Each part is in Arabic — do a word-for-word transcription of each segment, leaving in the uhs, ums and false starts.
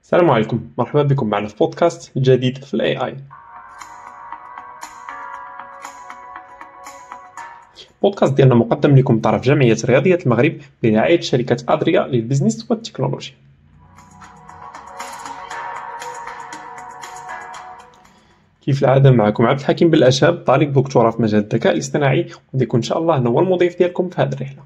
السلام عليكم، مرحبا بكم معنا في بودكاست جديد في الاي اي. بودكاست ديالنا مقدم لكم من طرف جمعية رياضية المغرب برعاية شركة أدريا للبزنس والتكنولوجيا. كيف العادة معكم عبد الحكيم بالأشاب، طالب دكتوراه في مجال الذكاء الاصطناعي، وغادي يكون إن شاء الله أنا هو المضيف ديالكم في هذه الرحلة.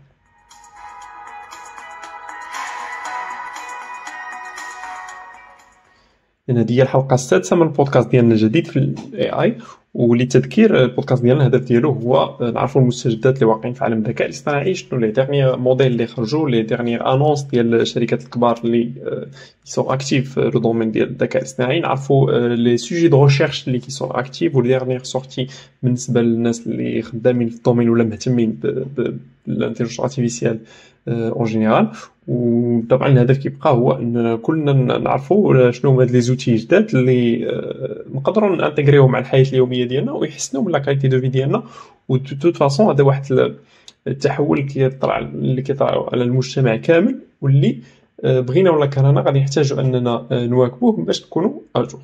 لأن هذه هي الحلقة السادسة من البودكاست ديالنا الجديد في الاي اي. ولتذكير البودكاست ديالنا الهدف ديالو هو نعرفوا المستجدات اللي واقعين في عالم الذكاء الاصطناعي، شنو لي ديرنيير موديل اللي خرجوا، لي ديرنيير انونس ديال الشركات الكبار اللي سون اكتيف في لو دومين ديال الذكاء الاصطناعي، نعرفوا لي سوجي دو ريشيرش اللي كي سون اكتيف و ديرنيير سورتي بالنسبه للناس اللي خدامين في الدومين ولا مهتمين بالانتيليجنس ارتيفيسيال اون جينيرال. وطبعا الهدف كيبقى هو ان كلنا نعرفوا شنو هما هاد لي زوتي جداد اللي نقدروا نانتيغريوهم مع الحياه اليوميه ديالنا ويحسنوا من لا كاليتي دو في ديالنا. و توت فاصون هذا واحد التحول اللي كيطرا اللي كيطرا على المجتمع كامل، واللي بغينا ولا كرهنا غادي نحتاجوا اننا نواكبوه باش نكونوا اجور.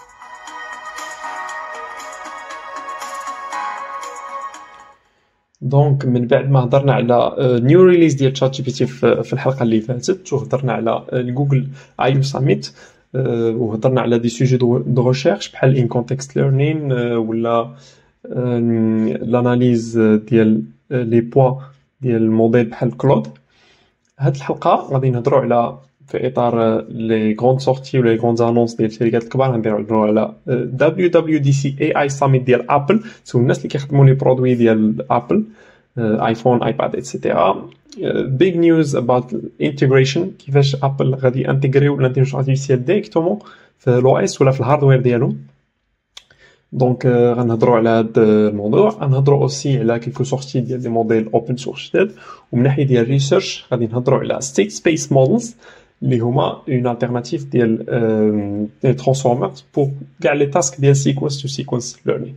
دونك من بعد ما هضرنا على نيو ريليز ديال شات جي بي تي في الحلقه اللي فاتت، وهضرنا على جوجل اي يو ساميت، وهضرنا على دي سوجي دو ريشيرش بحال ان كونتكست ليرنين ولا لاناليز ديال لي بوا ديال الموديل بحال كلود. هاد الحلقه غادي نهضروا على في اطار لي غروند سورتي ولا لي غروند انونس ديال الشركات الكبار. غادي نهضروا على دبليو دبليو دي سي اي اي ساميت ديال ابل، سو الناس اللي كيخدموا لي برودوي ديال ابل، ايفون، ايباد ايتترا. بيج نيوز اباوت انتجريشن، كيفاش ابل غادي انتيغريو الانتيليجنس ارتيفيسيال ديريكتومون في الاو اس ولا في الهاردوير ديالهم. دونك غنهضروا على هذا الموضوع. غنهضروا اوسي على كيلكو سورتي ديال لي موديل اوبن سورس جداد، ومن ناحيه ديال الريسيرش غادي نهضروا على ستيت سبيس مودلز اللي هما اون التيرناتيف ديال لي ترانسفورمرز بور كاع لي تاسك ديال سيكونس تو سيكونس ليرنين.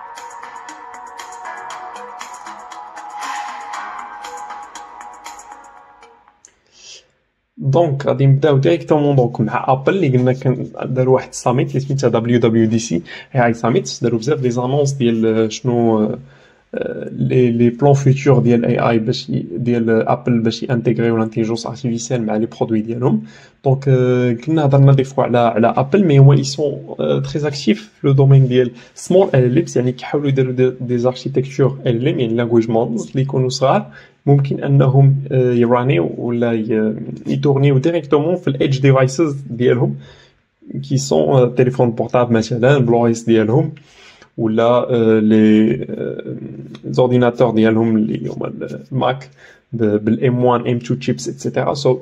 دونك غادي نبداو ديريكتومون دونك مع ابل اللي قلنا كان داروا واحد الساميت اللي سميتها دبليو دبليو دي سي اي اي ساميت. داروا بزاف لي زانونس ديال شنو لي لي بلان فيتور ديال اي اي باش ديال ابل باش يانتيغريو لانتيليجنس ارتيفيسيال مع لي برودوي ديالهم. دونك كنا هضرنا دي فوا على على ابل، مي هما يسون تري اكتيف في لو دومين ديال سمول ال ال، يعني كيحاولوا يديروا دي زاركتيكتور ال ال، يعني لانجويج مودلز اللي يكونوا صغار ممكن انهم يرانيو ولا يتورنيو ديريكتومون في الايدج ديفايسز ديالهم، كي سون تليفون بورتابل مثلا بلويس ديالهم، ولا لي زورديناتور ديالهم اللي هما الماك بالام واحد ام اثنين تشيبس ايتترا. سو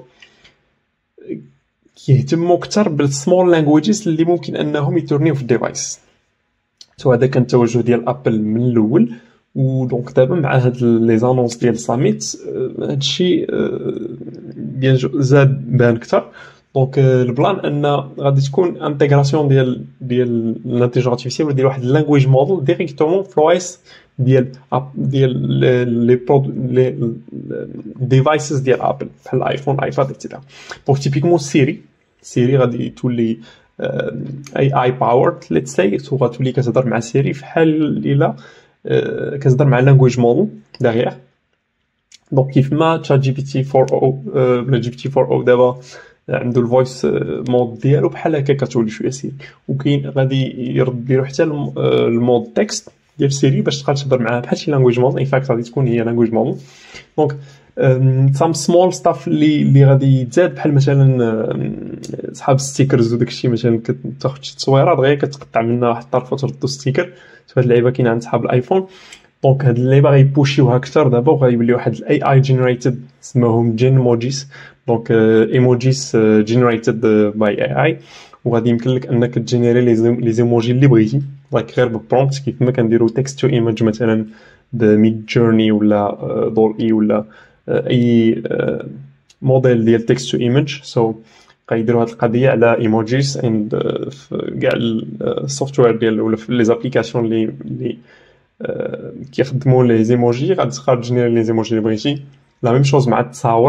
كيهتموا اكثر بالسمول لانجويجز اللي ممكن انهم يتورنيو في الديفايس. سو هذا كان التوجه ديال ابل من الاول. ودونك دابا مع هاد لي زانونس ديال ساميت هادشي بيان زاد بان اكثر. دونك البلان ان غادي تكون انتيغراسيون ديال ديال الانتيليجنس ارتيفيسيال ديال واحد اللانجويج موديل ديريكتومون في الاو اس ديال ديال لي لي ديفايسز ديال ابل بحال الايفون، ايباد ايتترا. دونك تيبيكمون سيري سيري غادي تولي اي اي باورد ليتس سي، سو غتولي كتهضر مع سيري فحال الا كتهضر مع لانجويج موديل داغيغ. دونك كيف ما تشات جي بي تي أربعة او ولا جي بي تي أربعة او دابا عنده الفويس مود ديالو بحال هكا كتولي شويه سيري. وكاين غادي يرديروا حتى المود تكست ديال سيري باش تبقى تهضر معاه بحال شي لانجويج موديل. ان فاكت غادي تكون هي لانجويج موديل. دونك سام سمول ستاف اللي اللي غادي يتزاد بحال مثلا صحاب ستيكرز وداكشي، مثلا كتاخذ شي تصويره دغيا كتقطع منها واحد الطرف وتردو ستيكر. هاد اللعيبه كاينه عند صحاب الايفون. دونك هاد اللعيبه غيبوشيوها اكثر دابا، وغيولي واحد الاي اي جينيريتد سماهم جين موجيز. دونك ايموجيز جينيريتد باي اي اي، وغادي يمكن لك انك تجينيري لي زيموجي اللي بغيتي لايك غير ببرومبت، كيف ما كنديروا تكست تو ايمج مثلا بميد جورني ولا دول اي ولا اي موديل ديال تكست تو ايمج. سو غيديروا هاد القضيه على ايموجيز اند في كاع السوفتوير ديال ولا في لي زابليكاسيون اللي اللي كيخدموا لي زيموجي غادي تقدر تجينيري لي زيموجي اللي بغيتي. لا ميم شوز مع التصاور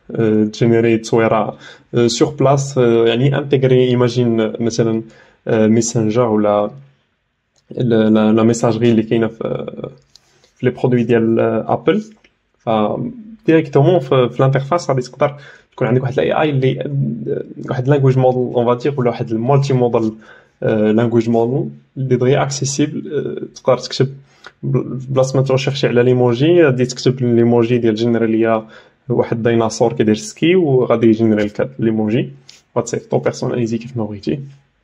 تجينيري تصويره سور بلاس، يعني انتغري ايماجين مثلا ميسنجر ولا لا ميساجري اللي كاينه في في لي برودوي ديال ابل. ف ديريكتومون في الانترفاس غادي تقدر تكون عندك واحد الاي اي اللي واحد لانجويج موديل اون فادير ولا واحد المالتي موديل لانجويج موديل اللي دغيا اكسيسيبل. تقدر تكتب بلاصه ما ترشيرشي على ليموجي غادي تكتب ليموجي ديال جينيراليا واحد ديناصور كيدير سكي وغادي يجينيري لك ليموجي غتصيفطو بيرسوناليزي كيف ما بغيتي.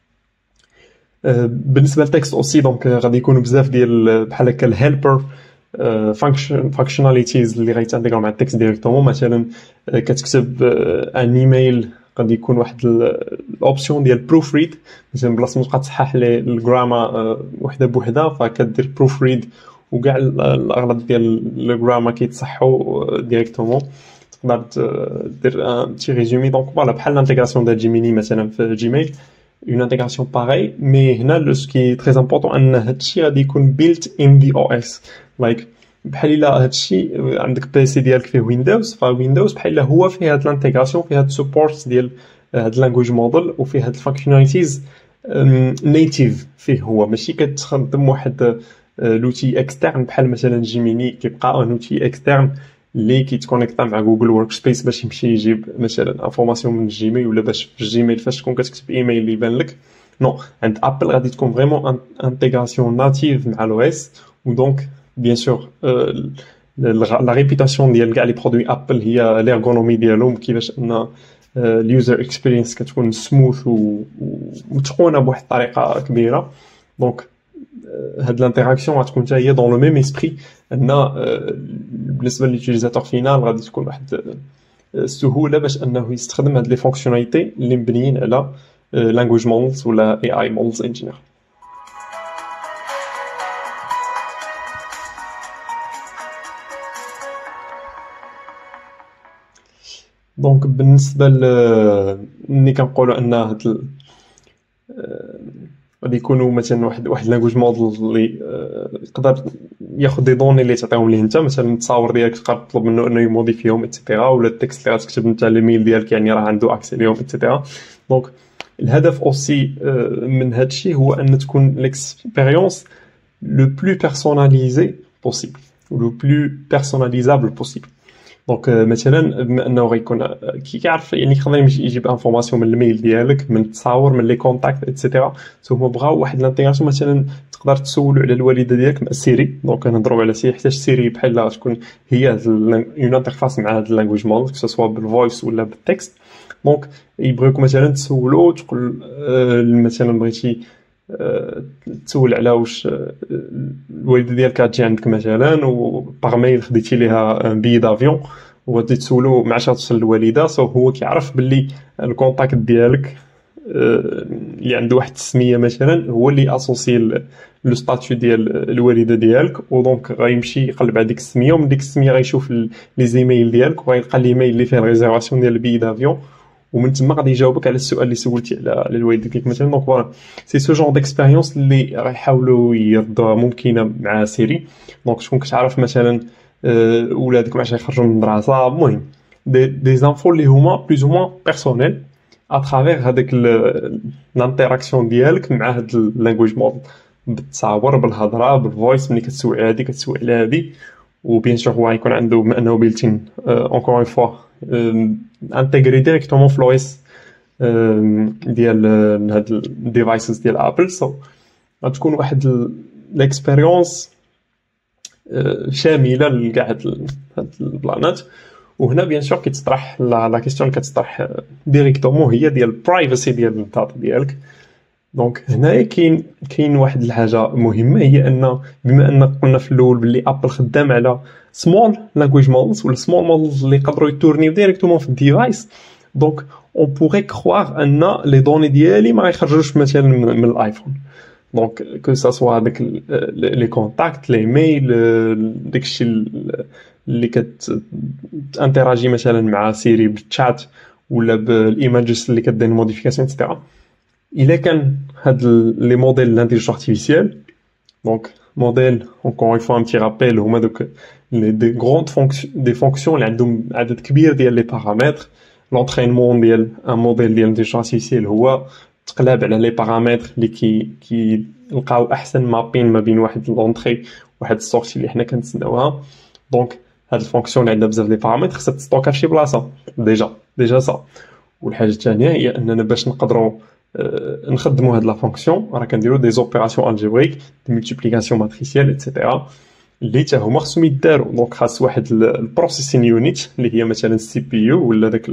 بالنسبه للتكست اوسي دونك غادي يكونوا بزاف ديال بحال هكا الهيلبر فانكشن فانكشناليتيز اللي غيتانتيغرو مع التكست ديريكتومون. مثلا كتكتب ان ايميل غادي يكون واحد الاوبسيون ديال بروف ريد، مثلا بلاصه ما تبقى تصحح لي الجراما وحده بوحده فكدير بروف ريد وكاع الاغلب ديال الجراما كيتصحوا ديريكتومون. تقدر دير ان تي ريزومي دونك فوالا بحال الانتيغراسيون ديال جيميني مثلا في جيميل une intégration pareille. mais هنا ce qui est très important ان هادشي غادي يكون built in the او اس. like بحال الا هادشي عندك بيسي ديالك فيه ويندوز فويندوز بحال الا هو فيه هاد الانتيغراسيون فيه هاد السبورت ديال هاد لانجويج موديل وفيه هاد الفانكشناليتيز نيتيف فيه هو، ماشي كتخدم واحد لوتي اكسترن بحال مثلا جيميني كيبقى ان اوتي اكسترن اللي كيتكونيكتا مع جوجل ورك سبيس باش يمشي يجيب مثلا انفورماسيون من الجيميل، ولا باش في الجيميل فاش تكون كتكتب ايميل اللي يبان لك. نو عند ابل غادي تكون فريمون انتيغراسيون ناتيف مع الاو اس. ودونك بيان سور لا ريبيتاسيون ديال كاع لي برودوي ابل هي ليرغونومي ديالهم، كيفاش ان اليوزر اكسبيرينس كتكون سموث ومتقونه بواحد الطريقه كبيره. دونك هاد الانتراكسيون غتكون حتى هي دون لو ميم اسبري، ان بالنسبه لليوتيليزاتور فينال غادي تكون واحد السهوله باش انه يستخدم هاد لي فونكسيوناليتي اللي مبنيين على لانجويج مودلز ولا اي اي مودلز ان جينيرال. دونك بالنسبه ل ملي كنقولوا ان هاد غادي يكونوا مثلا واحد واحد لانجويج موديل اللي يقدر ياخذ دي دوني اللي تعطيهم ليه انت، مثلا التصاور ديالك تقدر تطلب منه انه يموديفيهم ايتترا، ولا التكست اللي غتكتب انت ليميل ديالك يعني راه عنده اكسي ليهم ايتترا. دونك الهدف اوسي من هذا الشيء هو ان تكون ليكسبيريونس لو بلو بيرسوناليزي بوسيبل لو بلو بيرسوناليزابل بوسيبل. دونك مثلا بما انه غيكون كي كيعرف يعني يقدر يجيب انفورماسيون من الميل ديالك من التصاور من لي كونتاكت ايتترا. سو هما بغاو واحد الانتيغراسيون مثلا تقدر تسولوا على الوالده ديالك مع سيري. دونك نهضروا على سيري حيت سيري بحال تكون هي اون انترفاس مع هاد اللانجويج موديل كو سوا بالفويس ولا بالتكست. دونك يبغيوك مثلا تسولو تقول مثلا بغيتي تسول على واش الوالده ديالك غتجي عندك مثلا وباغ ميل خديتي ليها بي دافيون وغادي تسولو مع شحال توصل الوالده. سو هو كيعرف باللي الكونتاكت ديالك اللي عنده واحد السميه مثلا هو اللي اسوسي لو ستاتيو ديال الوالده ديالك، ودونك غيمشي يقلب على ديك السميه ومن ديك السميه غيشوف لي زيميل ديالك وغيلقى ليميل اللي فيه الريزيرفاسيون ديال البي دافيون، ومن تما غادي يجاوبك على السؤال اللي سولتي على الوالده ديالك مثلا. دونك فوالا سي سو جون ديكسبيريونس اللي غيحاولوا يردوها ممكنه مع سيري. دونك تكون كتعرف مثلا ولادك معاش يخرجوا من المدرسه، المهم دي دي زانفو اللي هما بلوز او موان بيرسونيل ا ترافير هذاك الانتراكسيون ديالك مع هاد اللانجويج موديل بالتصاور بالهضره بالفويس. ملي كتسوي على هادي كتسوي على هادي، وبيان سور هو غيكون عنده بما انه بيلتين اونكور اون فوا انتيغري ديريكتومون في لويس ديال هاد الديفايسز ديال ابل. سو غتكون واحد ليكسبيريونس شامله لكاع هاد البلانات. وهنا بيان سور كيتطرح لا كيسيون كتطرح ديريكتومون هي ديال البرايفسي ديال الداتا ديالك. دونك هنايا كاين كاين واحد الحاجه مهمه، هي ان بما ان قلنا في الاول باللي ابل خدام على سمول لانجويج مودلز ولا سمول مودلز اللي يقدروا يتورنيو ديريكتومون في الديفايس. دونك اون بوغي كروار ان لي دوني ديالي ما يخرجوش مثلا من الايفون. دونك كو سا سوا هذاك لي كونتاكت لي ميل داكشي اللي كت انتراجي مثلا مع سيري بالشات ولا بالايماجز اللي كدير موديفيكاسيون ايتترا. الا كان هاد لي موديل لانتيليجنس ارتيفيسيال دونك موديل encore une fois un petit rappel هما دوك دي grandes fonctions des fonctions اللي عندهم عدد كبير ديال لي بارامتر. لونترينمون ديال ان موديل ديال الانتيليجنس ارتيفيسيال هو تقلاب على لي بارامتر اللي كي كي نلقاو احسن مابين ما بين واحد لونطري وواحد السورتي اللي حنا كنتسناوها. دونك هاد الفونكسيون اللي عندها بزاف لي بارامتر خصها تستوكا فشي بلاصه ديجا ديجا صا. والحاجه الثانيه هي اننا باش نقدروا أه نخدموا هاد لا فونكسيون راه كنديروا دي زوبيراسيون الجبريك دي مولتيبليكاسيون ماتريسيال ايتترا اللي حتى هما خصهم يداروا. دونك خاص واحد البروسيسين يونيت اللي هي مثلا السي بي يو ولا داك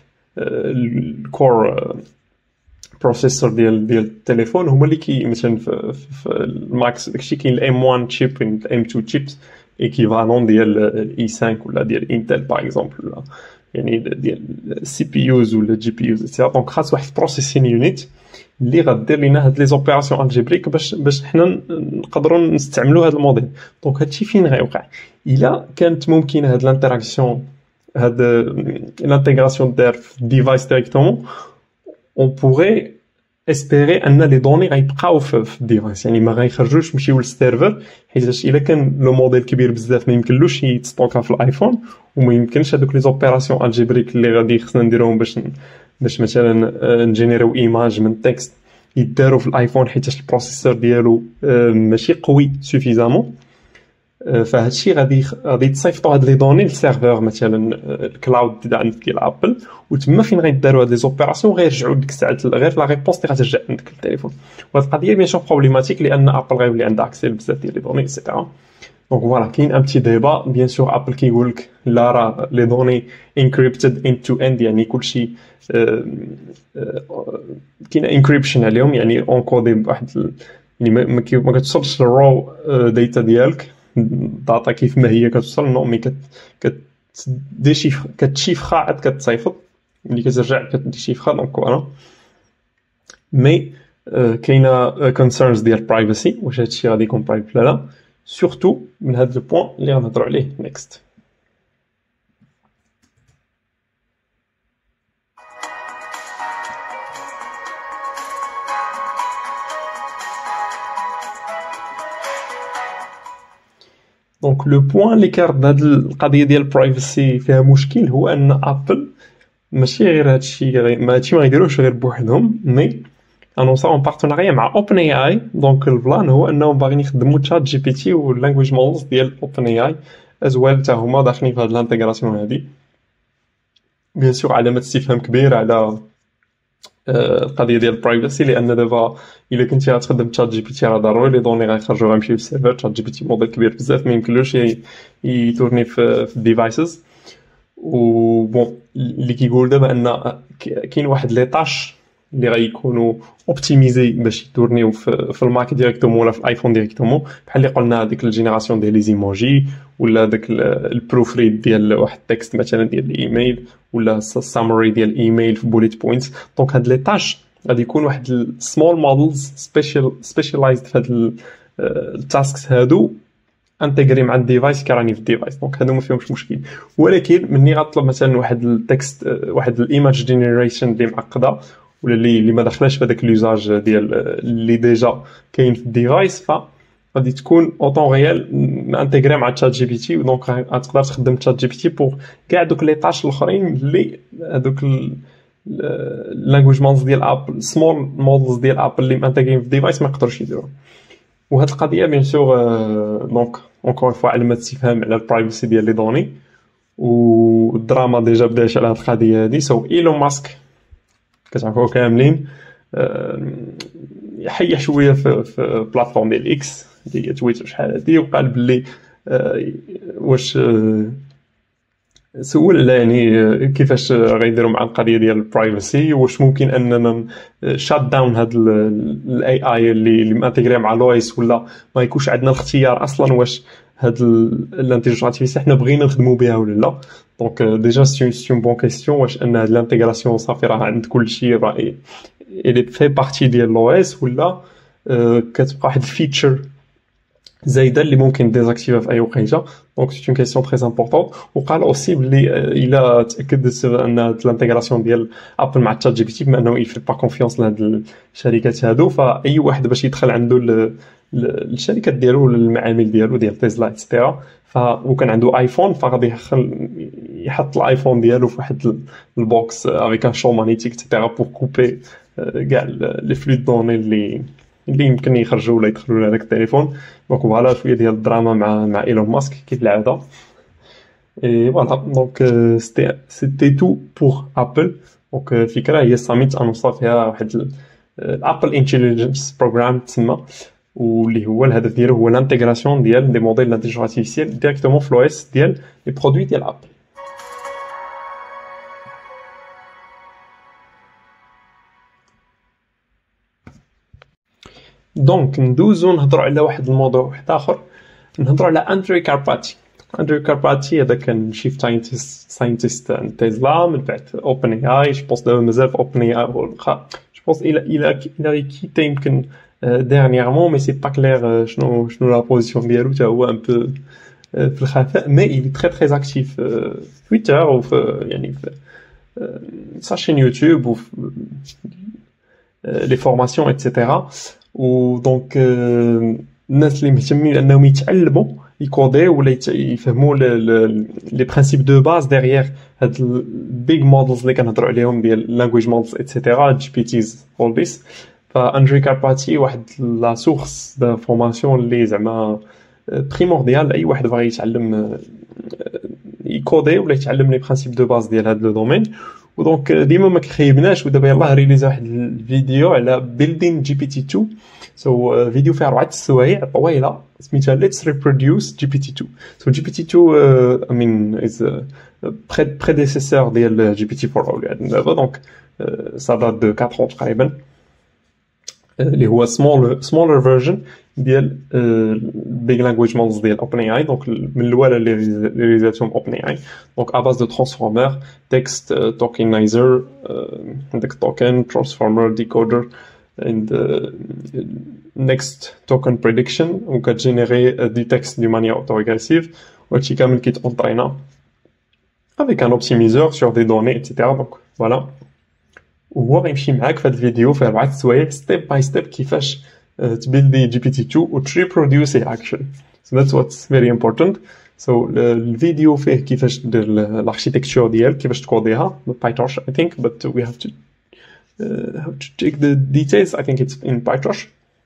الكور بروسيسور ديال ديال التليفون هما اللي كي مثلا في, في الماكس داكشي كاين الام واحد تشيب الام اثنين تشيبس ايكيفالون ديال الاي خمسة ولا ديال انتل باغ اكزومبل ولا يعني ديال السي بي يوز ولا جي بي يوز ايتترا. دونك خاص واحد بروسيسين يونيت اللي غدير لينا هاد لي زوبيراسيون الجبريك باش باش حنا نقدروا نستعملوا هاد الموديل. دونك هادشي فين غيوقع الا كانت ممكنه هاد الانتراكسيون هاد الانتيغراسيون دار في الديفايس ديريكتومون اون بوغي اسبيري ان لي دوني غيبقاو في الديفايس يعني ما غيخرجوش يمشيو للسيرفر حيت الا كان لو موديل كبير بزاف ما يمكنلوش يتستوكا في الايفون وما يمكنش هذوك لي زوبيراسيون الجبريك اللي غادي خصنا نديروهم باش باش مثلا نجينيريو ايماج من تكست يداروا في الايفون حيت البروسيسور ديالو ماشي قوي سوفيزامون. فهادشي غادي غادي تصيفطوا هاد لي دوني للسيرفر مثلا الكلاود عندك ديال ابل وتما فين غيداروا هاد لي زوبيراسيون غيرجعوا ديك الساعه غير لا ريبونس اللي غترجع عندك التليفون. وهاد القضيه بيان سور بروبليماتيك لان ابل غيولي عندها اكسي بزاف ديال لي دوني ايتترا. دونك فوالا كاين ان بتي ديبا بيان سور ابل كيقول لك لا راه لي دوني انكريبتد اند تو اند يعني كلشي كاين انكريبشن عليهم يعني اونكودي بواحد يعني ما كتوصلش للرو داتا ديالك داتا كيف ما هي كتوصل نو مي كت كت دي شيف كتشيفخا عاد كتصيفط ملي كترجع كدي شيفخا. دونك فوالا مي كاينه كونسيرنز ديال برايفسي واش هادشي غادي يكون برايفت ولا لا سورتو من هاد البوين اللي غنهضروا عليه نيكست. دونك لو بوين اللي كيرد هاد القضيه ديال البرايفسي فيها مشكل هو ان ابل ماشي غير هادشي ما هادشي ما غيديروش غير بوحدهم مي انونسا اون بارتناريا مع اوبن اي اي. دونك البلان هو انهم باغيين يخدموا تشات جي بي تي واللانجويج مودلز ديال اوبن اي اي ازوال حتى هما داخلين في هاد الانتيغراسيون هادي. بيان سور علامه استفهام كبيره على القضيه ديال البرايفسي لان دابا الا كنتي غتخدم تشات جي بي تي راه ضروري لي دوني غيخرجوا غيمشيو للسيرفر. تشات جي بي تي موديل كبير بزاف ما يمكنلوش يتورني في, في الديفايسز. و بون اللي كيقول دابا ان كاين واحد لي طاش اللي غيكونوا اوبتيميزي باش يتورنيو في, في الماك ديريكتومون ولا في الايفون ديريكتومون بحال اللي قلنا ديك الجينيراسيون ديال لي زيموجي ولا داك البروف ريد ديال واحد التكست مثلا ديال الايميل ولا السامري ديال الايميل في بوليت بوينتس. دونك هاد لي طاش غادي يكون واحد السمول مودلز سبيشال سبيشالايزد في هاد التاسكس هادو انتغري مع الديفايس كراني في الديفايس. دونك هادو ما فيهمش مشكل. ولكن ملي غطلب مثلا واحد التكست واحد الايماج جينيريشن اللي معقده ولا اللي اللي ما دخلاش في هذاك لوزاج ديال اللي ديجا كاين في الديفايس ف غادي تكون اوطون ريال انتغري مع تشات جي بي تي. دونك غتقدر تخدم تشات جي بي تي بور كاع دوك لي طاش الاخرين اللي هذوك اللانجويج مودلز ديال ابل سمول مودلز ديال ابل اللي انتغرين في الديفايس ما يقدروش يديروا. وهاد القضيه بيان سور دونك اونكور فوا علامه استفهام على البرايفسي ديال لي دوني والدراما ديجا بدات على هاد القضيه هادي. سو ايلون ماسك كتعرفوا كاملين يحيح شويه في, في بلاتفورم ديال اكس اللي هي تويتر شحال هادي وقال بلي واش سول على يعني كيفاش غيديروا مع القضيه ديال البرايفسي واش ممكن اننا شات داون هاد الاي اي اللي اللي مانتيغري مع لويس ولا ما يكونش عندنا الاختيار اصلا واش هاد الانتيليجنس ارتيفيسيال حنا بغينا نخدموا بها ولا لا. دونك ديجا سي اون بون كيسيون واش ان هاد الانتيغراسيون صافي راه عند كلشي راه اي في بارتي ديال لويس ولا كتبقى واحد الفيتشر زايده اللي ممكن ديزاكتيفا في اي وقيته. دونك سي اون كيسيون تري امبورطون. وقال اوسي بلي الا تاكدت ان الانتيغراسيون ديال ابل مع تشات جي بي تي بما انه يفي با كونفيونس لهاد الشركات هادو فاي واحد باش يدخل عنده للشركات ديالو ولا للمعامل ديالو ديال تسلا اكسيتيرا. ف وكان عنده ايفون فغادي يخل يحط الايفون ديالو في واحد البوكس افيك ان شون مانيتيك اكسيتيرا بور كوبي كاع لي فلو دوني اللي اللي يمكن يخرجوا ولا يدخلوا لهذاك التليفون. دونك فوالا شويه ديال الدراما مع مع ايلون ماسك كيف العاده. اي فوالا دونك سيتي سيتي تو بور ابل. دونك الفكره هي الساميت انونصا فيها واحد الابل انتيليجنس بروغرام تسمى، واللي هو الهدف ديالو هو الانتيغراسيون ديال دي موديل دانتيليجنس ارتيفيسيال ديريكتومون في الاوس ديال لي برودوي ديال ابل. دونك ندوزو نهضروا على واحد الموضوع واحد اخر، نهضروا على اندري كارباتي. اندري كارباتي هذا كان شيف ساينتيست ساينتيست تسلا، من بعد اوبن اي اي. جو بونس دابا مازال في اوبن اي اي واخا جو بونس الى الى الى كيتا يمكن ديرنييرمون، مي سي با كلير شنو شنو لا بوزيسيون ديالو حتى هو ان بو في الخفاء. مي il est très très actif في تويتر وفي يعني في sa chaîne YouTube ou les formations et cetera. ودونك الناس اللي مهتمين انهم يتعلموا يكودي ولا يفهموا لي برينسيپ دو باز ديغيير هاد البيج مودلز اللي كنهضروا عليهم ديال لانجويج مودلز ايتترا جي بي تيز اول ذيس. فاندري كارباتي واحد لا سورس د فورماسيون اللي زعما بريمورديال اي واحد باغي يتعلم يكودي ولا يتعلم لي برينسيپ دو باز ديال هاد لو دومين. ودونك ديما ما كخيبناش، ودابا يلاه ريليزا واحد الفيديو على بيلدين جي بي تي تو. سو فيديو فيه أربعة السوايع طويله سميتها Let's Reproduce جي بي تي تو. سو جي بي تي تو I mean is predecessor ديال جي بي تي فور اولاد دابا. دونك سا دات دو quatre ans تقريبا، اللي هو سمول سمولر فيرجن ديال بيج لانجويج مودلز ديال اوبن اي اي. دونك من الاولى اللي ريزاتهم اوبن اي اي دونك اباز دو ترانسفورمر تكست توكنايزر عندك توكن ترانسفورمر ديكودر and uh, next token prediction وكتجينيري دي تكست دو مانيير اوتوريغريسيف. وهادشي كامل كيتونطرينا avec un optimiseur sur des données et cetera. دونك فوالا وهو غيمشي معاك في هاد الفيديو في أربعة سوايع ستيب باي ستيب كيفاش تبيلدي جي بي تي تو و تريبروديوسي اكشن. So that's what's very important. So الفيديو فيه كيفاش دير الاركيتكتور ديال كيفاش تكوديها PyTorch I think, but we have to uh, have to check the details. I think it's in PyTorch.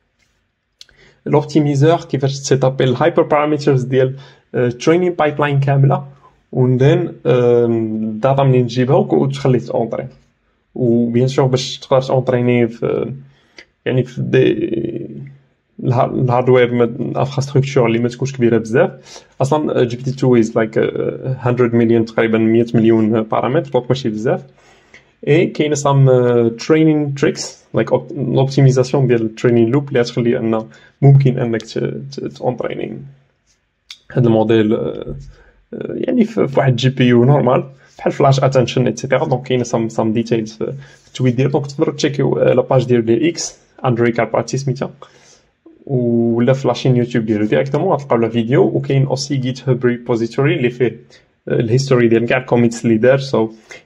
الأوبتيميزور كيفاش تسيتابي الهايبر بارامترز ديال ترينين بايبلاين كامله، وندن الداتا منين تجيبها وتخليه تونطري. وبيان سور باش تقدر تونطريني في يعني في دي الهاردوير الانفراستركتور اللي ما تكونش كبيره بزاف. اصلا جي بي تي تو از لايك مية مليون تقريبا مية مليون بارامتر، دونك ماشي بزاف. اي كاينه سام ترينين تريكس لايك لوبتيميزاسيون ديال الترينين لوب اللي غتخلي ان ممكن انك تونطريني هذا الموديل يعني في واحد جي بي يو نورمال بحال فلاش اتنشن ايتترا. دونك كاينه سام سام ديتيلز في التويت ديال. دونك تقدروا تشيكيو لا باج ديال ديال اكس اندري كارباتي سميتها، ولا في لاشين يوتيوب ديالو ديريكتومون غتلقاو لا فيديو. وكاين اوسي جيت هاب ريبوزيتوري اللي فيه الهيستوري ديال كاع الكوميتس اللي دار. سو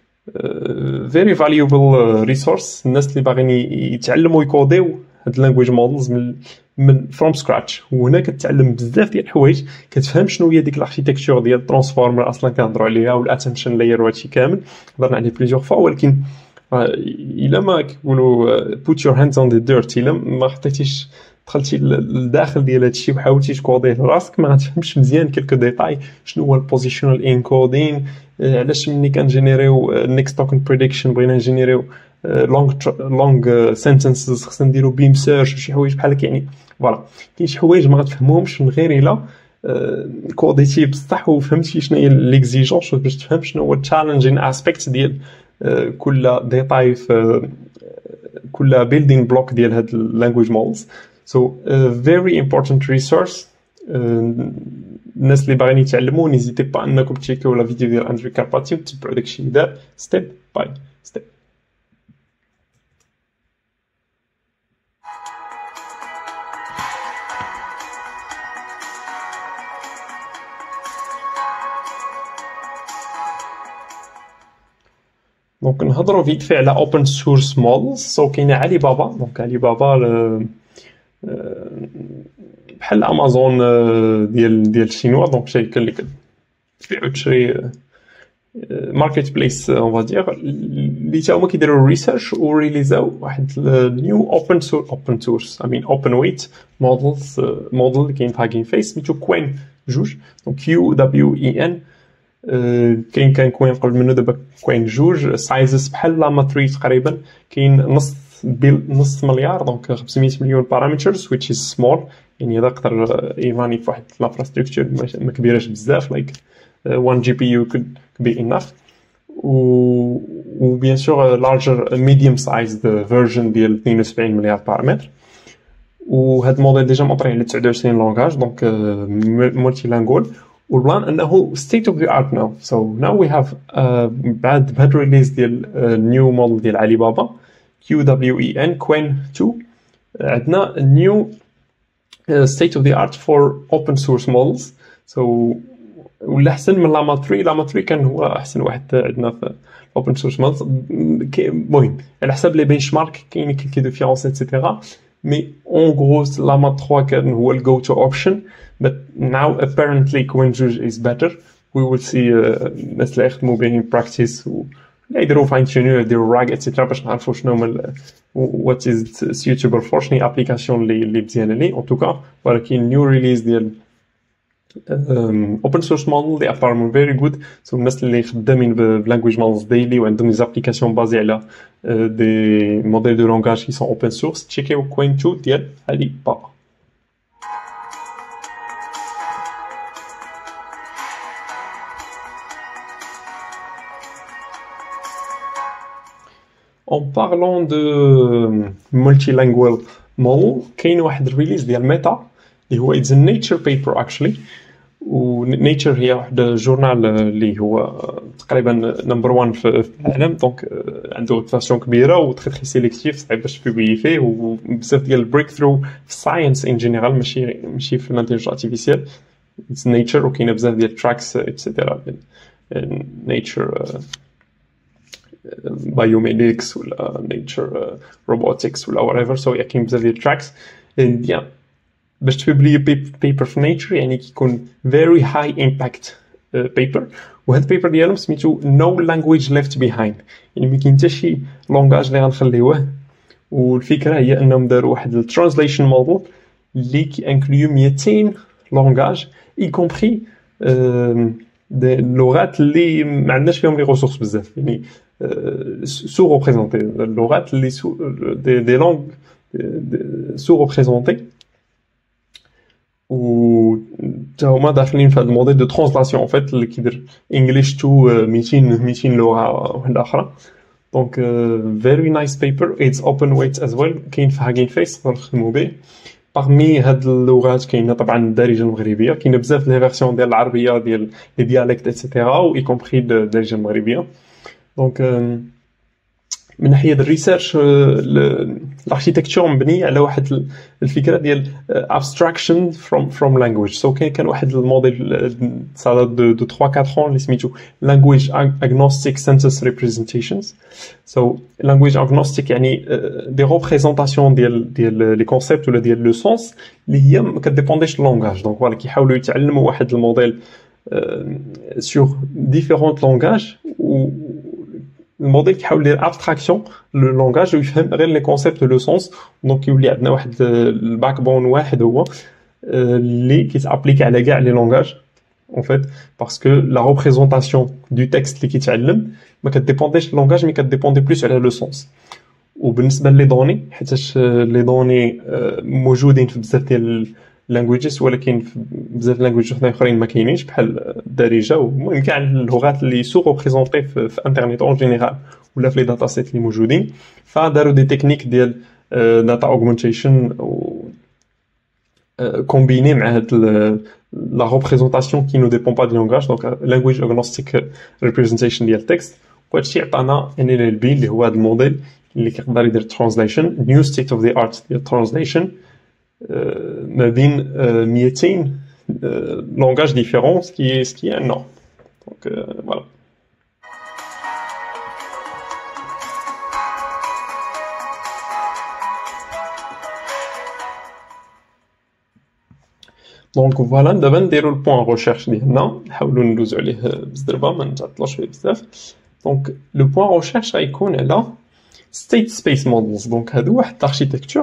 فيري فاليوبل ريسورس الناس اللي باغيين يتعلموا يكوديو هاد اللانجويج مودلز من من فروم سكراتش. وهنا كتعلم بزاف ديال الحوايج، كتفهم شنو هي ديك الاركيتكتور ديال الترانسفورمر اصلا كنهضروا عليها والاتنشن لاير وهادشي كامل هضرنا عليه بليزيور فوا. ولكن الا ما كيقولوا put your hands on the dirt، الا ما حطيتيش دخلتي للداخل ديال هادشي وحاولتي تكوديه راسك ما غتفهمش مزيان كلكو ديتاي شنو هو البوزيشنال انكودين، علاش ملي كنجينيريو نيكست توكن بريديكشن بغينا نجينيريو لونغ لونغ سنتنسز خصنا نديرو بيم سيرش وشي حوايج بحال هكا. يعني فوالا كاين شي حوايج ما غتفهمهمش من غير الا كوديتي بصح وفهمتي شنو هي ليكزيجونس باش تفهم شنو هو التشالنجين اسبيكت ديال كل ديتاي في كل بيلدينغ بلوك ديال هاد اللانجويج مودلز. سو فيري امبورطانت ريسورس. الناس اللي باغيين يتعلموا نيزيتي با انكم تشيكيو لا فيديو ديال اندري كارباتي وتتبعوا داكشي اللي دار ستيب باي ستيب. دونك نهضروا فيت في على اوبن سورس مودلز. سو كاينه علي بابا. دونك علي بابا بحال امازون ديال ديال الشينوا. دونك شركه اللي كتبيع وتشري ماركت بليس اون فادير اللي تا هما كيديروا ريسيرش وريليزاو واحد نيو اوبن سورس اوبن سورس اي مين اوبن ويت مودلز موديل اللي كاين في هاكين فيس سميتو كوين جوج. دونك كيو دبليو اي ان كاين كان كوين قبل منه دابا كوين جوج سايزز بحال لاما ثلاثة تقريبا. كاين نص بيل نص مليار دونك خمسمية مليون بارامترز which is small يعني هذا يقدر يراني في واحد لافراستركتور ما كبيراش بزاف like one جي بي يو could be enough. و و bien sûr larger medium sized version ديال اثنين وسبعين مليار بارامتر. وهاد الموديل ديجا مطري على تسعة وعشرين لونغاج دونك مولتي لانغول. والبلان انه state of the art now. so now we have uh, بعد بهاد ريليز ديال نيو موديل ديال علي بابا كيو دبليو اي ان كوين اثنين عندنا نيو state of the art for open source models. so ولا احسن من لاما ثلاثة. لاما ثلاثة كان هو احسن واحد عندنا في اوبن سورس مودلز. المهم على حسب لي بنش مارك كاين كيلكي ديفيرونس ايتترا مي اون غرو لاما ثلاثة كان هو الجو تو اوبشن. but now apparently كوين جوج is better. we will see الناس اللي يخدموا به in practice و يديروا فاين تيونينغ يديروا راج ايتترا باش نعرفوا شنو هما what is suitable for شنو ابليكاسيون اللي اللي مزيانه لي ان توكا. ولكن نيو ريليز ديال اوبن سورس موديل دي ابارمون فيري جود. سو الناس اللي خدامين بلانجويج مودلز ديلي وعندهم دي زابليكاسيون بازي على دي موديل دو لونغاج كي سون اوبن سورس تشيكيو كوين اثنين ديال علي بابا. En parlant de multilingual model كاين واحد ريليز ديال ميتا اللي هو it's a nature paper actually. و نيتشر هي واحد جورنال اللي هو تقريبا نمبر واحد في العالم. دونك عنده روتاسيون كبيره و تري تري سيليكتيف صعيب باش تبوبلي فيه وبزاف ديال البريك ثرو في الساينس ان جينيرال ماشي ماشي في الانتيليجنس ارتيفيسيال. اتس نيتشر وكاينه بزاف ديال التراكس اكسيتيرا نيتشر بايوميديكس ولا نيتشر روبوتكس ولا whatever. سو كاين بزاف ديال التراكس بيان باش تبوبلي بيبر في نيتشر يعني كيكون very high impact paper. وهاد البيبر ديالهم سميتو no language left behind يعني ما كاين حتى شي لونغاج اللي غنخليوه. والفكره هي انهم داروا واحد الترانسليشن موديل اللي كيانكليو مئتين لونغاج اي كومبري دي اللغات اللي ما عندناش فيهم لي ريسورس بزاف يعني سو ريبريزونتي اللغات اللي سو دي دي لونغ سو ريبريزونتي. و تا هما داخلين في هذا الموديل دو ترانسلاسيون ان فيت اللي كيدير انجليش تو مئتين مئتين لغه واحده اخرى. دونك فيري نايس بيبر اتس اوبن ويت از ويل كاين في هاكين فيس نقدروا نخدموا به. باغمي هاد اللغات كاينه طبعا الدارجه المغربيه كاينه بزاف لي فيرسيون ديال العربيه ديال لي ديالكت ايتترا و اي كومبري الدارجه المغربيه. دونك من ناحيه الريسيرش الاركيتكتور مبني على واحد الفكره ديال abstraction from from language. سو so كاين كان واحد الموديل سالا دو دو ثلاثة أربعة اللي سميتو language agnostic census representations. سو so language agnostic يعني دي ريبريزونطاسيون ديال ديال لي كونسيبت ولا ديال لو سونس اللي هي ما كديبونديش لونغاج. دونك فوالا كيحاولوا يتعلموا واحد الموديل سور ديفيرونت لونغاج و الموديل كيحاول يدير ابستراكسيون لو لونغاج ويفهم غير لي كونسيبت لو سونس. دونك يولي عندنا واحد الباك بون واحد هو اللي كيتابليكي على كاع لي لونغاج en fait parce que la représentation du texte اللي كيتعلم ما كديبونديش لونغاج مي كديبوندي بلوس على لو سونس. وبالنسبه لي دوني حيتاش لي دوني موجودين في بزاف ديال languages ولكن بزاف languages اخرين ما كاينينش بحال الدارجه ومهم كاع اللغات اللي سو ريبريزونطي في, في انترنت اون جينيرال ولا في لي داتا سيت اللي موجودين. فداروا دي تكنيك ديال داتا اوغمنتيشن و كومبيني مع هاد لا ريبريزونطاسيون كي نو ديبون با دي لونغاج. دونك language agnostic representation ديال تكست. وهادشي عطانا ان ال ال بي اللي هو هاد الموديل اللي كيقدر يدير ترانسليشن نيو ستيت اوف ذا ارت ديال ترانسليشن ما بين مئتين لونغاج ديفيرون ce qui est ce qui est énorme. Donc euh, voilà. دونك فوالا دابا نديرو البوان ريشيرش ديالنا نحاولو ندوزو عليه بزربه ما نتعطلوش فيه بزاف. دونك لو بوان ريشيرش غيكون على ستيت سبيس مودلز. دونك هادو واحد الاركيتكتور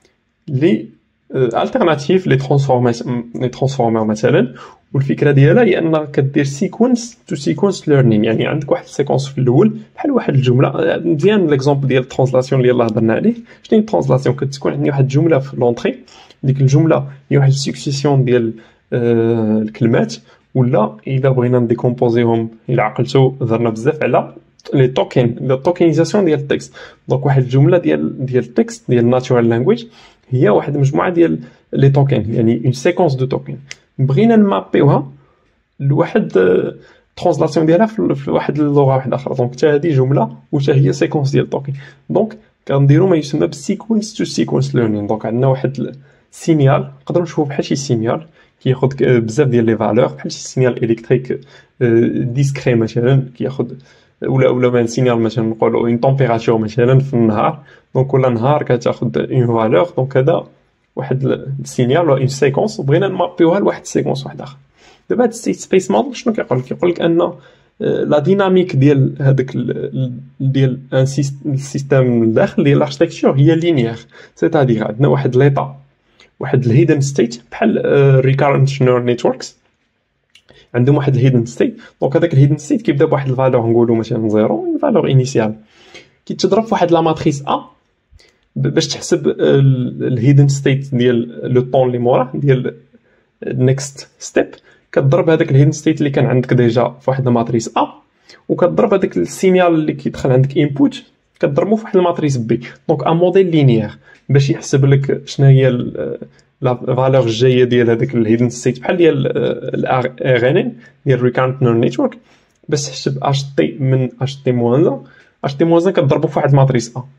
لي التيرناتيف لي ترانسفورماسيون لي ترانسفورمر مثلا. والفكره ديالها هي انك كدير سيكونس تو سيكونس ليرنين، يعني عندك واحد السيكونس في الاول بحال واحد الجمله. مزيان ليكزومبل ديال الترانسلاسيون اللي يلاه هضرنا عليه. شنو هي الترانسلاسيون؟ كتكون عندي واحد الجمله في لونطري، ديك الجمله هي واحد السكسيسيون ديال آه الكلمات، ولا الا بغينا نديكومبوزيهم الا عقلتو هضرنا بزاف على لي توكين لي توكينيزاسيون ديال التكست. دونك واحد الجمله ديال ديال التكست ديال ناتورال لانجويج هي واحد المجموعه ديال لي توكين، يعني اون سيكونس دو توكين بغينا نمابيوها لواحد ترانسلاسيون ديالها في واحد اللغه واحده اخرى. دونك حتى هذه جمله وحتى هي سيكونس ديال توكين. دونك كنديرو ما يسمى بالسيكونس تو سيكونس ليرنين. دونك عندنا واحد السينيال نقدروا نشوفوا بحال شي سينيال كياخذ بزاف ديال لي فالور، بحال شي سينيال الكتريك ديسكري مثلا كياخذ، ولا ولا بان سينيال مثلا نقولوا اون تمبيراتور مثلا في النهار. دونك كل نهار كتاخذ اون فالور. دونك هذا واحد السينيال ولا اون سيكونس بغينا نمابيوها لواحد السيكونس واحد اخر. دابا هاد ستيت سبيس موديل شنو كيقول لك؟ كيقول لك ان لا ديناميك ديال هذاك ديال ان سيستيم الداخل ديال الاركتيكتور هي لينيير. سيتادير عندنا واحد ليطا واحد الهيدن ستيت بحال ريكارنت نيورال نيتوركس عندهم واحد الهيدن ستيت. دونك هذاك الهيدن ستيت كيبدا بواحد الفالور نقولوا مثلا زيرو، فالور انيسيال كيتضرب في واحد لا ماتريس ا باش تحسب الهيدن ستيت ديال لو طون اللي موراه ديال نيكست ستيب. كتضرب هذاك الهيدن ستيت اللي كان عندك ديجا في واحد الماتريس ا، وكتضرب هذاك السينيال اللي كيدخل عندك انبوت كتضربو في واحد الماتريس بي. دونك ان موديل لينيير باش يحسب لك شنو هي لا فالور الجايه ديال هذاك الهيدن ستيت بحال ديال الار ان ان ديال ريكارنت نيورال نيتورك. باش تحسب اش تي من اش تي موان اش تي موان كتضربو في واحد الماتريس ا،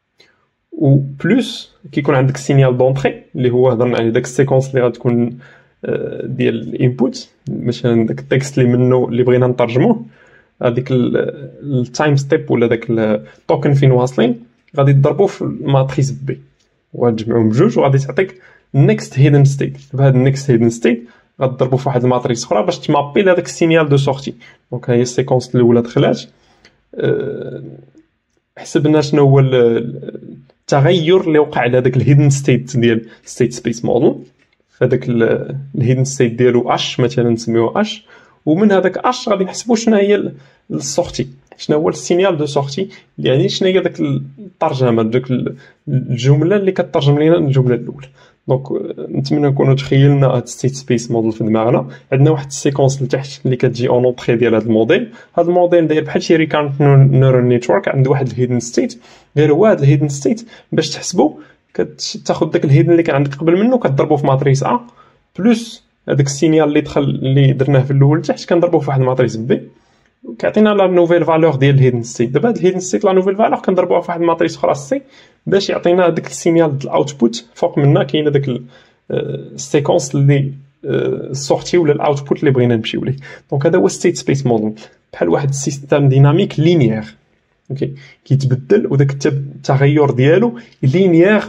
و بلس كيكون عندك سينيال دونطري اللي هو هضرنا عليه داك السيكونس اللي غتكون ديال الانبوت، مثلا داك التكست اللي منه اللي بغينا نترجموه، هذيك التايم ستيب ولا داك التوكن فين واصلين غادي تضربوه في الماتريس بي وغتجمعوهم بجوج وغادي تعطيك النيكست هيدن ستيت. بهذا النيكست هيدن ستيت غتضربو في واحد الماتريس اخرى باش تمابي لهذاك السينيال دو سورتي. دونك هي السيكونس الاولى دخلات، أه حسبنا شنو هو التغير اللي وقع على هذاك الهيدن ستيت ديال ستيت سبيس موديل. فهذاك الهيدن ستيت ديالو اش مثلا نسميوه اش، ومن هذاك اش غادي نحسبوا شنو هي السورتي، شنو هو السينيال دو سورتي، يعني شنو هي داك الترجمه داك الجمله اللي كترجم لينا الجمله الاولى. دونك نتمنى نكونوا تخيلنا هاد ستيت سبيس موديل في دماغنا. عندنا واحد السيكونس لتحت اللي كتجي اون اونطري ديال هاد الموديل. هاد الموديل داير بحال شي ريكارنت نيورال نيتورك عنده واحد الهيدن ستيت. غير هو هاد الهيدن ستيت باش تحسبو كتاخذ داك الهيدن اللي كان عندك قبل منه كتضربو في ماتريس ا بلس هذاك السينيال اللي دخل اللي درناه في الاول تحت كنضربوه في واحد الماتريس بي كيعطينا لا نوفيل فالور ديال الهيدن ستيت. دابا هاد الهيدن ستيت لا نوفيل فالور كنضربوها في واحد الماتريس اخرى سي باش يعطينا داك السينيال ديال الاوتبوت. فوق منا كاينه داك السيكونس اللي السورتي ولا الاوتبوت اللي بغينا نمشيو ليه. دونك هذا هو ستيت سبيس موديل بحال واحد السيستم ديناميك لينيير اوكي كيتبدل، وداك التغير ديالو لينيير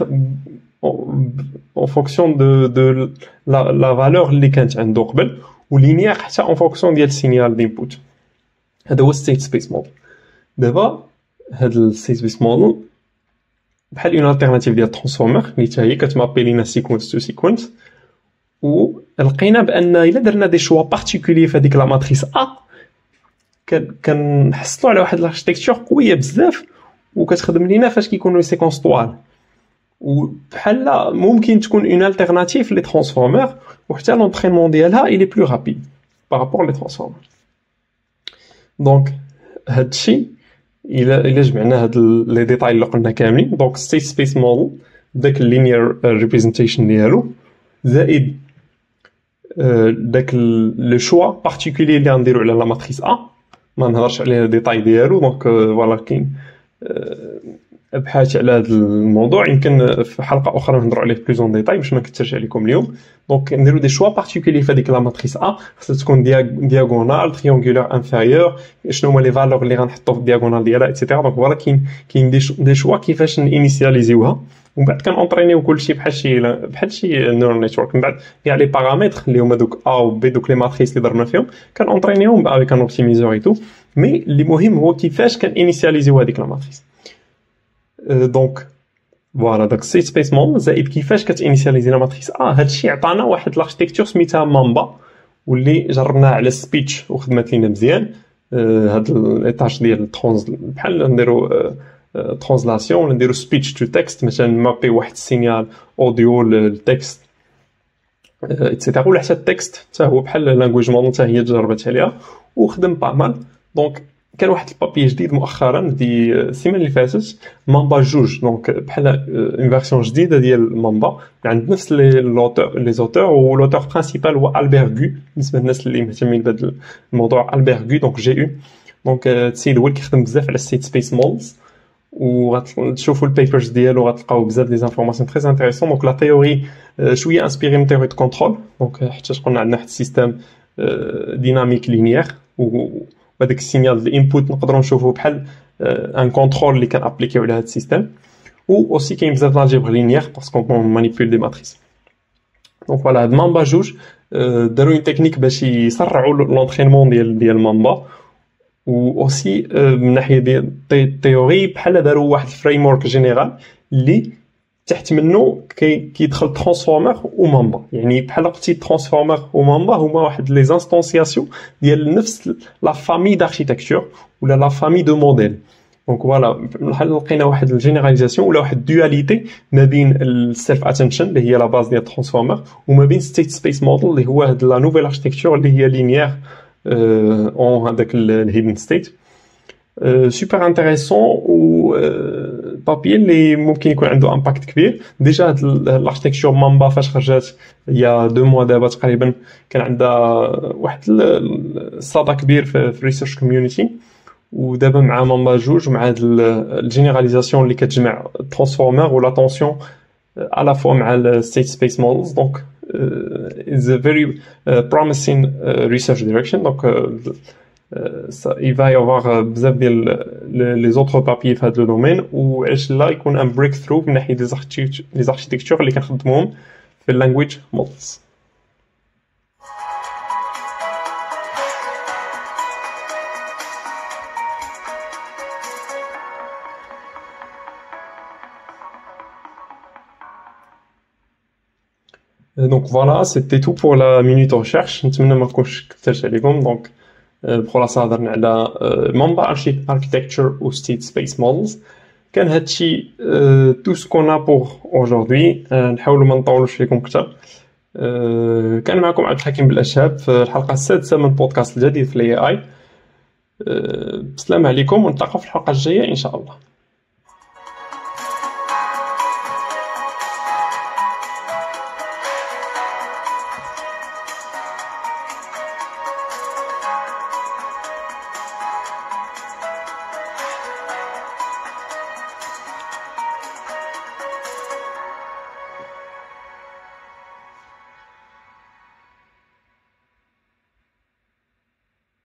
en fonction de de la la valeur اللي كانت عنده قبل، ولينيير حتى en fonction ديال السينيال دينبوت. هذا هو ستيت سبيس موديل. دابا هاد الستيت سبيس موديل بحال اون التيرناتيف ديال الترانسفورمر اللي حتى هي كتمابي لينا سيكونس تو سيكونس، ولقينا بان الا درنا دي شوا بارتيكولي في هذيك لا ماتريس ا كنحصلوا على واحد الاركتيكتور قويه بزاف وكتخدم لينا فاش كيكونوا سيكونس طوال. وبحال ممكن تكون اون التيرناتيف لي ترانسفورمر وحتى لونطرينمون ديالها الي بلو رابيد بارابور لي ترانسفورمر. دونك هادشي الا الا جمعنا هاد لي ديتاي اللي قلنا كاملين، دونك ستيت سبيس موديل داك اللينير ريبريزنتيشن ديالو زائد داك لو شوا بارتيكولي اللي غنديرو على لا ماتريس ا ما نهضرش على ديتاي ديالو. دونك فوالا كاين بحاث على هذا الموضوع. يمكن في حلقه اخرى نهضروا عليه بلوز اون ديتاي باش ما نكثرش عليكم اليوم. دونك نديرو دي شوا بارتيكولي في هذيك لا ماتريس ا، خصها تكون دياغونال تريونغولار انفيريور، شنو هما لي فالور اللي غنحطو في الدياغونال ديالها ايتترا. دونك فوالا كاين كاين دي شوا كيفاش انيسياليزيوها، ومن بعد كنونطرينيو كلشي بحال شي بحال شي نيورال نيتورك. من بعد كاع لي بارامتر اللي هما دوك ا و بي، دوك لي ماتريس اللي ضربنا فيهم كنونطرينيوهم افيك ان اوبتيميزور اي تو. مي اللي مهم هو كيفاش كان انيسياليزيو هذيك لا ماتريس. دونك فوالا داك السيت سبيس موديل زائد كيفاش كتانيسياليزي لا ماتريس ا، هادشي عطانا واحد لاركتيكتور سميتها مامبا، واللي جربناها على سبيتش وخدمت لينا مزيان. هاد الايطاج ديال الترونز بحال نديرو ترانسلاسيون ولا نديرو سبيتش تو تكست، مثلا مابي واحد السينيال اوديو للتكست ايتترا، ولا حتى التكست حتى هو بحال لانجويج موديل حتى هي تجربت عليها وخدم با مال. دونك كان واحد البابي جديد مؤخرا دي السيمانه اللي فاتت، مامبا جوج، دونك بحال اون فيرسيون جديده ديال مامبا عند نفس لي لوتور لي زوتور، و لوتور برينسيبال هو البير غو. بالنسبه للناس اللي مهتمين بهذا الموضوع البير غو، دونك جي او. دونك السيد هو اللي كيخدم بزاف على السيت سبيس مودلز، وغتشوفوا البيبرز ديالو غتلقاو بزاف دي انفورماسيون تري انتريسون. دونك لا تيوري شويه انسبيري من تيوري دو كونترول، دونك حتى قلنا عندنا واحد السيستم ديناميك لينيير، و هذاك السينيال ديال الانبوت نقدروا نشوفوا بحال ان كونترول اللي كان ابليكيو على هذا السيستم. و اوسي كاين بزاف دالجبر لينيير باسكو كون مانيبيول دي ماتريس. دونك فوالا هاد مامبا جوج داروا اون تكنيك باش يسرعوا لونطرينمون ديال ديال مامبا، و اوسي من ناحيه ديال التيوري بحال داروا واحد الفريم ورك جينيرال اللي تحت منه كيدخل ترانسفورمر ومامبا. يعني بحال قلتي ترانسفورمر ومامبا هما واحد لي انستانسياسيون ديال نفس لا فامي داركتيكتور ولا لا فامي دو موديل. دونك فوالا بحال لقينا واحد الجينيراليزاسيون ولا واحد الدواليتي ما بين السيلف اتنشن اللي هي لا باز ديال الترانسفورمر، وما بين ستيت سبيس موديل اللي هو هاد لا نوفيل اركتيكتور اللي هي لينيير اون هذاك الهيدن ستيت. سوبر انتريسون، و بابي اللي ممكن يكون عنده امباكت كبير. ديجا هاد الاركتيكتور مامبا فاش خرجت يا دو موا دابا تقريبا كان عندها واحد الصدى كبير في الريسيرش كوميونيتي، ودابا مع مامبا جوج ومع هاد الجينيراليزاسيون اللي كتجمع الترانسفورمر و لاتونسيون على فوا مع الستيت سبيس مودلز. دونك is a very uh, promising uh, research direction. Donc uh, ça, il va y avoir بزاف ديال لي زوطر بابي في هذا الدومين، وعلاش لا يكون ان بريك ثرو من ناحيه لي زاركتيكتور اللي كنخدموهم في اللانجويج مودلز. Donc voilà, c'était tout pour la minute recherche. نتمنى ما نكونش كثرت عليكم. دونك بخلاصه هضرنا على مامبا architecture و state space models. كان هادشي tout ce qu'on a pour aujourd'hui. نحاولوا ما نطولوش فيكم اكثر. كان معكم عبد الحكيم بالاشهاب في الحلقه السادسه من بودكاست الجديد في الاي اي. السلام عليكم، ونتلاقاو في الحلقه الجايه ان شاء الله.